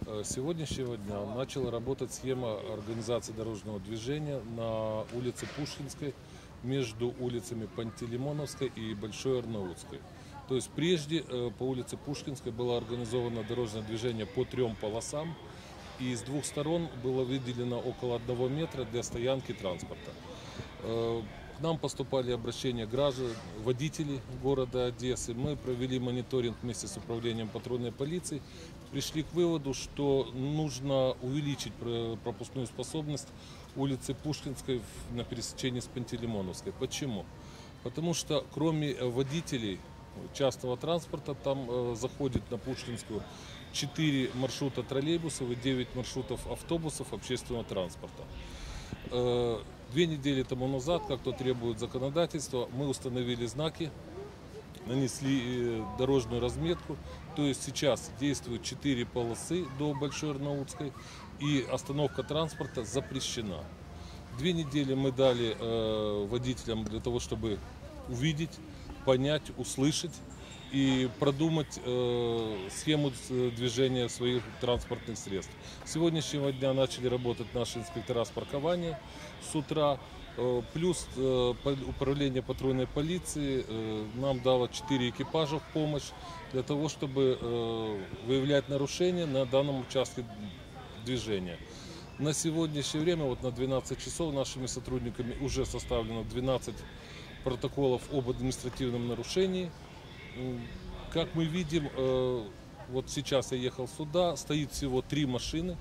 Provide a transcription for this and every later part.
Сегодняшнего дня начала работать схема организации дорожного движения на улице Пушкинской между улицами Пантелеймоновской и Большой Арнаутской. То есть прежде по улице Пушкинской было организовано дорожное движение по 3 полосам, и с двух сторон было выделено около 1 метра для стоянки транспорта. К нам поступали обращения граждан, водителей города Одессы. Мы провели мониторинг вместе с управлением патрульной полиции. Пришли к выводу, что нужно увеличить пропускную способность улицы Пушкинской на пересечении с Пантелеймоновской. Почему? Потому что кроме водителей частного транспорта там заходит на Пушкинскую 4 маршрута троллейбусов и 9 маршрутов автобусов общественного транспорта. 2 недели тому назад, как то требует законодательство, мы установили знаки, нанесли дорожную разметку. То есть сейчас действуют 4 полосы до Большой Арнаутской, и остановка транспорта запрещена. 2 недели мы дали водителям для того, чтобы увидеть, понять, услышать и продумать схему движения своих транспортных средств. С сегодняшнего дня начали работать наши инспектора с паркования с утра. Плюс управление патрульной полиции нам дало 4 экипажа в помощь для того, чтобы выявлять нарушения на данном участке движения. На сегодняшнее время, вот на 12 часов, нашими сотрудниками уже составлено 12 протоколов об административном нарушении. Как мы видим, вот сейчас я ехал сюда, стоит всего 3 машины.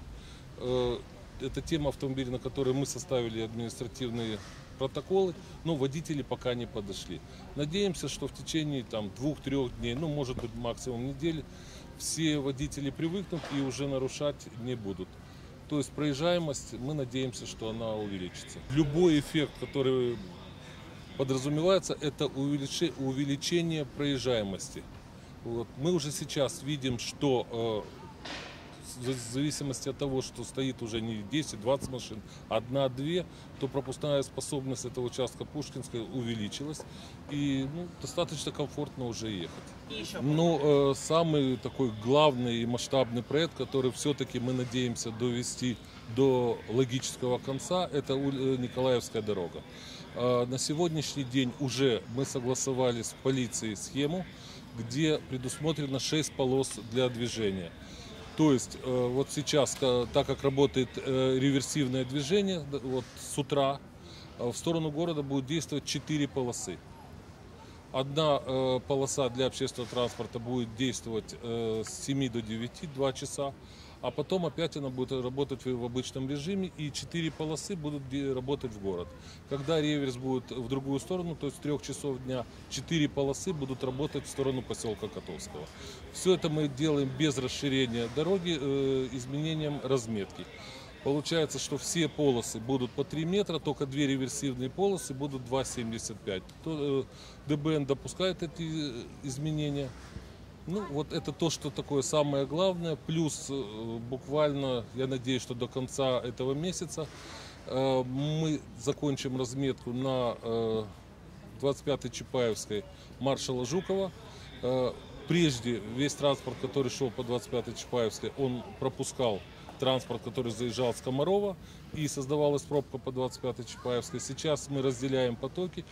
Это тема автомобилей, на которые мы составили административные протоколы, но водители пока не подошли. Надеемся, что в течение 2-3 дней, может быть максимум недели, все водители привыкнут и уже нарушать не будут. То есть проезжаемость, мы надеемся, что она увеличится. Любой эффект, который подразумевается, это увеличение проезжаемости. Вот. Мы уже сейчас видим, что в зависимости от того, что стоит уже не 10-20 машин, 1-2, то пропускная способность этого участка Пушкинской увеличилась, и достаточно комфортно уже ехать. Но самый такой главный и масштабный проект, который все-таки мы надеемся довести до логического конца, это Николаевская дорога. На сегодняшний день уже мы согласовали с полицией схему, где предусмотрено 6 полос для движения. То есть вот сейчас, так как работает реверсивное движение, вот с утра в сторону города будет действовать 4 полосы. Одна полоса для общественного транспорта будет действовать с 7 до 9, 2 часа, а потом опять она будет работать в обычном режиме, и 4 полосы будут работать в город. Когда реверс будет в другую сторону, то есть с 3 часов дня, 4 полосы будут работать в сторону поселка Котовского. Все это мы делаем без расширения дороги, изменением разметки. Получается, что все полосы будут по 3 метра, только 2 реверсивные полосы будут 2,75. ДБН допускает эти изменения. Вот это то, что такое самое главное. Плюс буквально, я надеюсь, что до конца этого месяца мы закончим разметку на 25-й Чапаевской маршала Жукова. Прежде весь транспорт, который шел по 25-й Чапаевской, он пропускал транспорт, который заезжал с Комарова, и создавалась пробка по 25-й Чапаевской. Сейчас мы разделяем потоки,